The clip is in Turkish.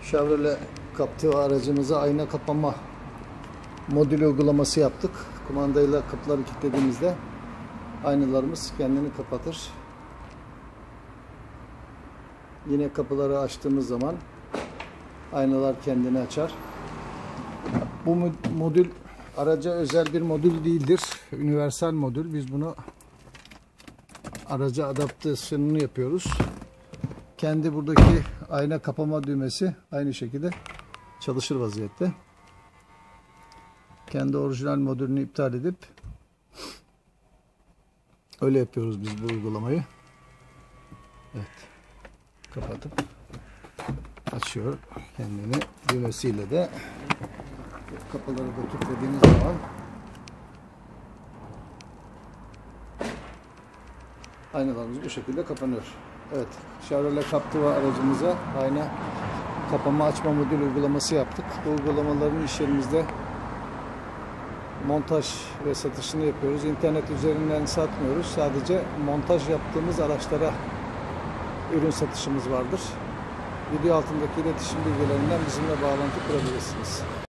Chevrolet Captiva aracımıza ayna kapama modül uygulaması yaptık. Kumandayla kapıları kilitlediğimizde aynalarımız kendini kapatır. Yine kapıları açtığımız zaman aynalar kendini açar. Bu modül araca özel bir modül değildir. Universal modül. Biz bunu araca adaptasyonunu yapıyoruz. Kendi buradaki ayna kapama düğmesi aynı şekilde çalışır vaziyette. Kendi orijinal modülünü iptal edip öyle yapıyoruz biz bu uygulamayı. Evet. Kapatıp açıyor kendini. Düğmesiyle de kapıları da kilitlediğiniz zaman aynalarımız bu şekilde kapanıyor. Evet, Chevrolet Captiva aracımıza ayna kapama açma modül uygulaması yaptık. Bu uygulamaların iş yerimizde montaj ve satışını yapıyoruz. İnternet üzerinden satmıyoruz. Sadece montaj yaptığımız araçlara ürün satışımız vardır. Video altındaki iletişim bilgilerinden bizimle bağlantı kurabilirsiniz.